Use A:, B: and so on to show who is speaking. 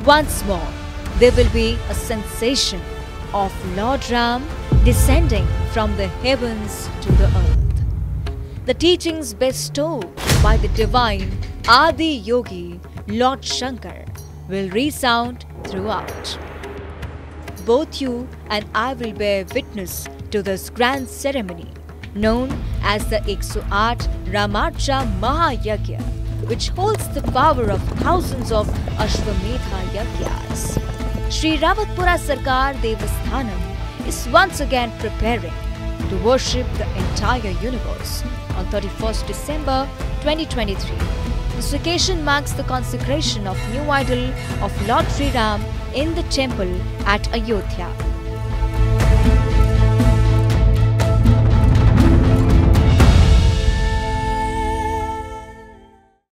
A: Once more, there will be a sensation of Lord Ram descending from the heavens to the earth. The teachings bestowed by the divine Adi Yogi Lord Shankar will resound throughout. Both you and I will bear witness to this grand ceremony known as the 108 Ramarcha Mahayagya, which holds the power of thousands of Ashwamedha Yagyas. Shri Rawatpura Sarkar Devasthanam is once again preparing to worship the entire universe on 31st December 2023. This occasion marks the consecration of new idol of Lord Sri Ram in the temple at Ayodhya.